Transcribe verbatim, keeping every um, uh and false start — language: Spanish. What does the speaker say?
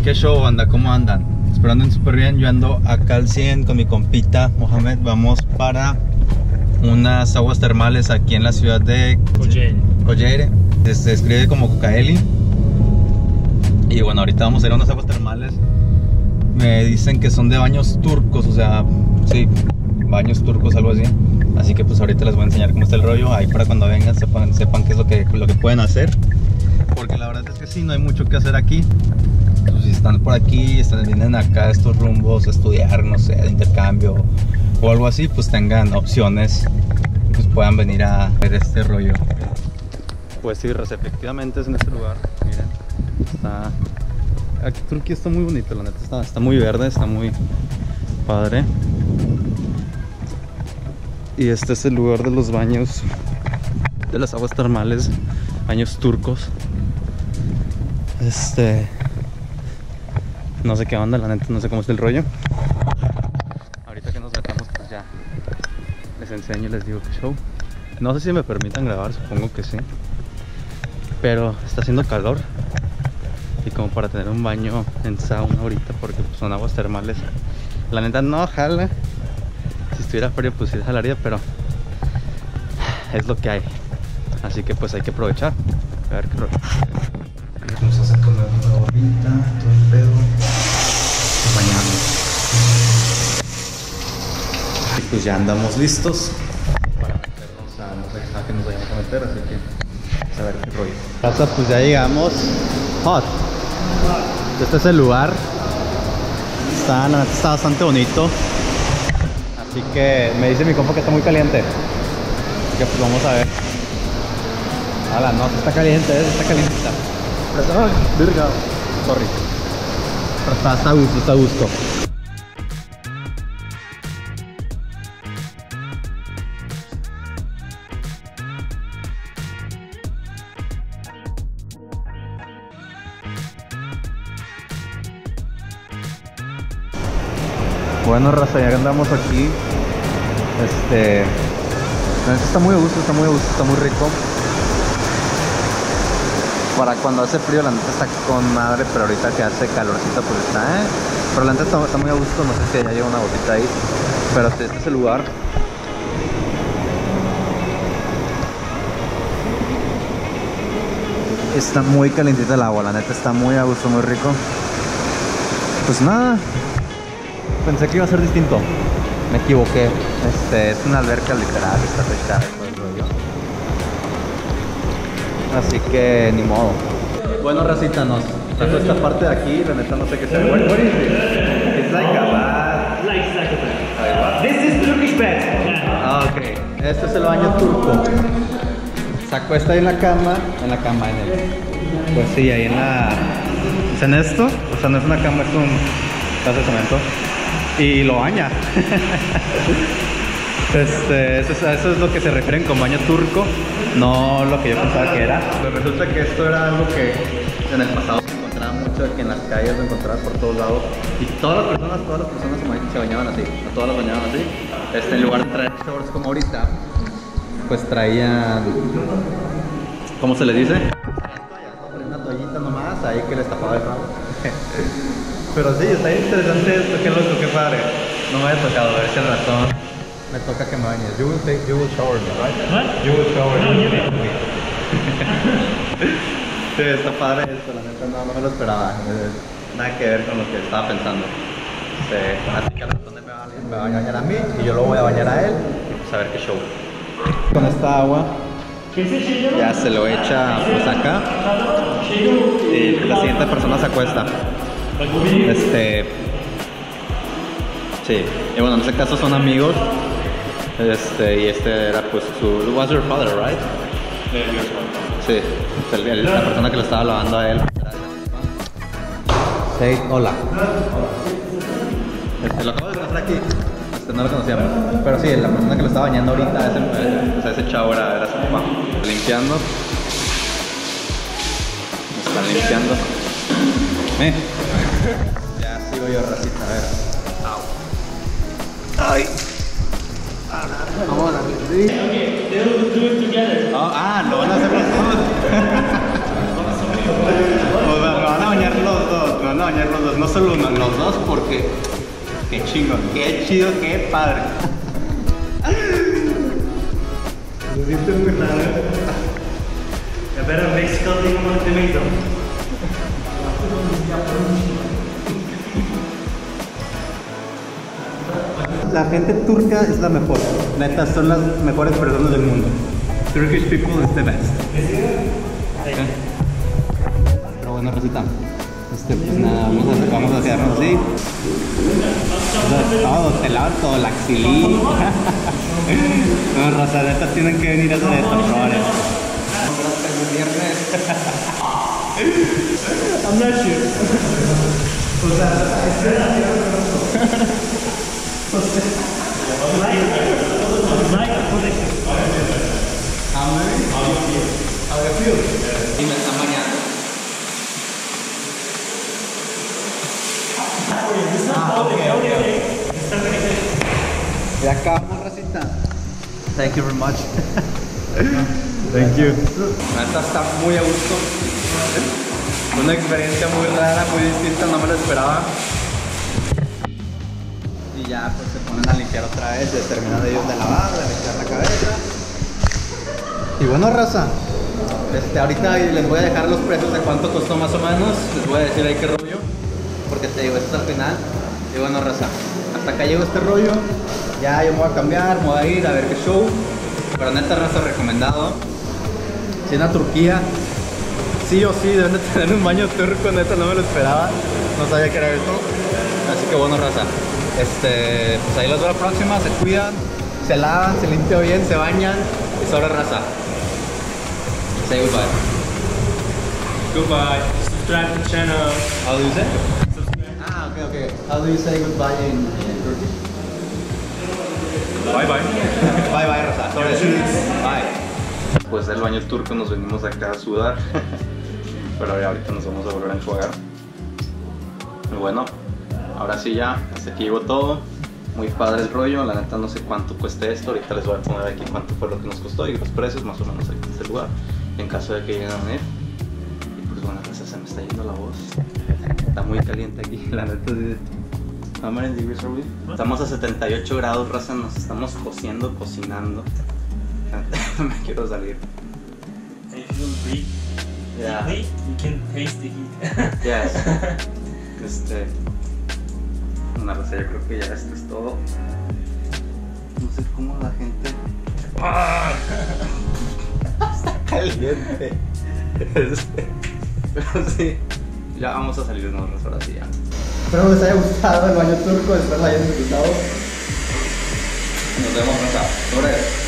¿Qué show, banda? ¿Cómo andan? Espero anden súper bien. Yo ando acá al cien con mi compita Mohamed. Vamos para unas aguas termales aquí en la ciudad de Coyeire. Coyeire. Se escribe como Cocaeli. Y bueno, ahorita vamos a ir a unas aguas termales. Me dicen que son de baños turcos, o sea, sí, baños turcos, algo así. Así que pues ahorita les voy a enseñar cómo está el rollo. Ahí para cuando vengan sepan, sepan qué es lo que, lo que pueden hacer. Porque la verdad es que sí, no hay mucho que hacer aquí. Pues si están por aquí, están, vienen acá a estos rumbos a estudiar, no sé, de intercambio o algo así, pues tengan opciones, pues puedan venir a ver este rollo. Pues sí, efectivamente es en este lugar, miren, está... Aquí Turquía está muy bonito, la neta, está, está muy verde, está muy padre. Y este es el lugar de los baños, de las aguas termales, baños turcos. Este... No sé qué onda, la neta, no sé cómo está el rollo. Ahorita que nos metamos, pues ya les enseño y les digo qué show. No sé si me permitan grabar, supongo que sí. Pero está haciendo calor. Y como para tener un baño en sauna ahorita, porque pues, son aguas termales. La neta no jala. Si estuviera frío pues sí jalaría, pero es lo que hay. Así que pues hay que aprovechar. A ver qué rollo. Vamos a hacer poner una bolita, todo el pedo. Nos bañamos. Y pues ya andamos listos para meternos a, no sé a qué nos vayamos a meter, así que vamos a ver qué rollo. Pasa, pues ya llegamos. Hot. Este es el lugar. Está, la neta está bastante bonito. Así que me dice mi compa que está muy caliente. Así que pues vamos a ver. Ala, no, está caliente, ¿eh? Está caliente. Ay, verga. Sorry. Pero está, está a gusto, está a gusto. Bueno, raza, ya andamos aquí. Este... Está muy a gusto, está muy a gusto, está muy rico. Para cuando hace frío la neta está con madre, pero ahorita que hace calorcito pues está, ¿eh? Pero la neta está, está muy a gusto, no sé si ya lleva una botita ahí. Pero este, este es el lugar. Está muy calientita el agua, la neta está muy a gusto, muy rico. Pues nada, pensé que iba a ser distinto. Me equivoqué. Este, es una alberca literal, está fechada. Así que ni modo. Bueno, racita, nos sacó esta parte de aquí, la neta no sé qué sea. What, what is this? It's like a bath. Like like This is Turkish bath. Ah, ok. Este es el baño turco. Se acuesta ahí en la cama, en la cama, en el... Pues sí, ahí en la... ¿Es en esto? O sea, no es una cama, es un pedazo de cemento. Y lo baña. Este, eso, es, eso es lo que se refieren con baño turco, no lo que yo pensaba que era. Pero resulta que esto era algo que en el pasado se encontraba mucho, que en las calles lo encontrabas por todos lados. Y todas las personas, todas las personas se bañaban así, no todas las bañaban así. Este, en lugar de traer shorts como ahorita, pues traían, ¿cómo se le dice? Traían una toallita nomás, ahí que les tapaba el rabo. Pero sí, está interesante esto, qué loco, qué padre. No me había tocado, a ver si el ratón me toca que me bañes. You will take, you will shower me, right? What? You will shower No, me. you Sí, está padre esto, la neta no, no me lo esperaba. Nada que ver con lo que estaba pensando. Sí, así que el ratón me va, me va a bañar a mí y yo lo voy a bañar a él y pues a ver qué show. Con esta agua ya se lo echa pues acá y la siguiente persona se acuesta. Este... Sí, y bueno, en este caso son amigos. Este, y este era pues su... Was your father, right? Sí, el, el, la persona que lo estaba lavando a él. Say hola. Este, lo acabo de conocer aquí. Este, no lo conocíamos. Pero sí, la persona que lo estaba bañando ahorita, ese, o sea, ese chavo era, era su papá. Limpiando. Me están limpiando. ¿Eh? Ya sigo yo, racita, a ver. Ay. Ahora, sí. Oh, ah, lo van a hacer los dos. Me van a bañar los dos, me van a bañar los solo uno, los dos, porque qué chingón, qué chido, qué padre. Se siente muy raro. I bet in Mexico they don't want tomato. La gente turca es la mejor. Neta, son las mejores personas del mundo. Turkish people is the best. Okay. Pero bueno, Rosita. Este, pues nada, vamos a, vamos a quedarnos así. Todo, te lavan todo, la axilí. No, Rosa, neta, tienen que venir a hacer esto, probar esto. I'm not sure. O sea, y me están bañando. Ah, ok, ok. Ya acabamos, Rosita. Thank you very much. Thank you. Neta, está muy a gusto. Una experiencia muy rara, muy distinta, no me lo esperaba. Y ya pues se ponen a limpiar otra vez, ya terminan ellos de lavar, de limpiar la cabeza. Y bueno, raza, este, ahorita les voy a dejar los precios de cuánto costó más o menos. Les voy a decir ahí qué rollo, porque te digo, esto es al final. Y bueno, raza, hasta acá llegó este rollo. Ya yo me voy a cambiar, me voy a ir a ver qué show. Pero neta, raza, recomendado. Si en a Turquía, sí o sí deben de tener un baño turco, neta, no me lo esperaba. No sabía que era esto. Así que bueno, raza, este, pues ahí los veo la próxima. Se cuidan, se lavan, se limpian bien, se bañan. Y sobre, raza. Say goodbye. Goodbye. Subscribe to the channel. How do you say? Subscribe. Ah, okay, okay. How do you say goodbye in, in Turkish? Bye bye. Bye bye, raza. Sorry. Bye. Después del baño turco nos venimos acá a sudar. Pero ya ahorita nos vamos a volver a enjuagar. Y bueno, ahora sí ya, hasta aquí llegó todo. Muy padre el rollo, la neta no sé cuánto cueste esto. Ahorita les voy a poner aquí cuánto fue lo que nos costó y los precios más o menos aquí en este lugar, en caso de que lleguen a venir. Y pues bueno, pues se me está yendo la voz. Está muy caliente aquí, la neta. How many degrees are we? Estamos a setenta y ocho grados, raza, nos estamos cociendo, cocinando. Me quiero salir. And if you don't breathe Yeah. deeply, you can taste the heat. Yes. Este. Una raza, yo creo que ya esto es todo. No sé cómo la gente. ¡Ah! Está caliente. Este. Pero sí. Ya vamos a salirnos, raza, ahora sí ya. Espero les haya gustado el baño turco, espero lo hayan disfrutado. Nos vemos, raza. Sobre.